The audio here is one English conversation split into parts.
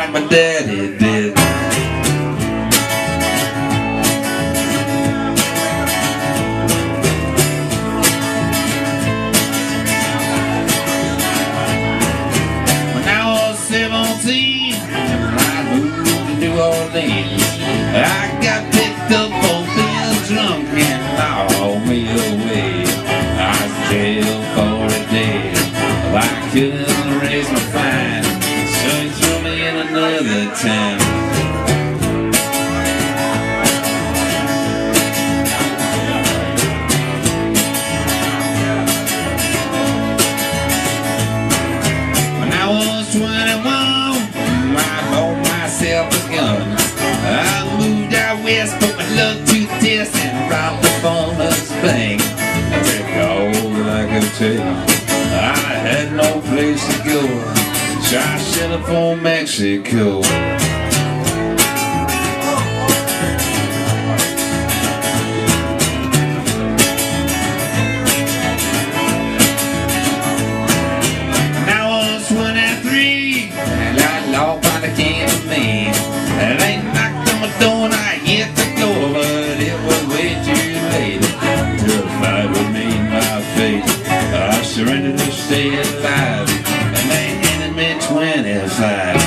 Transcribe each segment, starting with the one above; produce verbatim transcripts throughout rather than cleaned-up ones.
like my daddy did. When I was seventeen, I moved to New Orleans. I got picked up for being drunk and hauled me away. I was jailed for a day. I couldn't raise my fine, so he threw me in another town. When I was twenty-one, I bought myself a gun. I moved out west, put my luck to the test, and robbed the bonus bank. I took all I could take. I had no place to go, so I set up for Mexico. When I was twenty-three, and that law finally came to me. And they knocked on my door and I hit the door, but it was way too late to fight with me and my fate. I surrendered to stay alive, and they handed me twenty-five.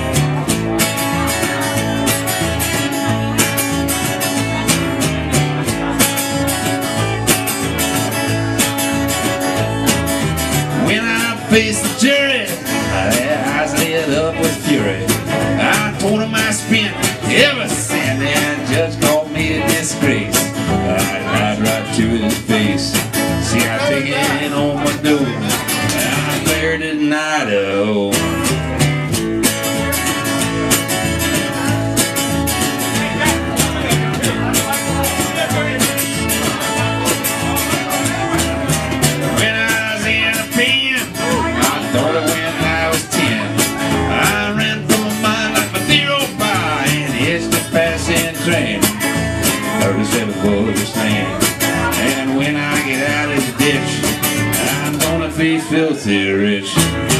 When I faced the jury, my eyes lit up with fury. I told him I spent every cent, and the judge called me a disgrace. I lied right to his face. See, I take it in on my door, and I buried it in Idaho. When I was in a pen, I thought of when I was ten. I ran from my mind like my zero bar and hitched a passing train. thirty-seven was a stand. And when I get out of the ditch, I'm gonna be filthy rich.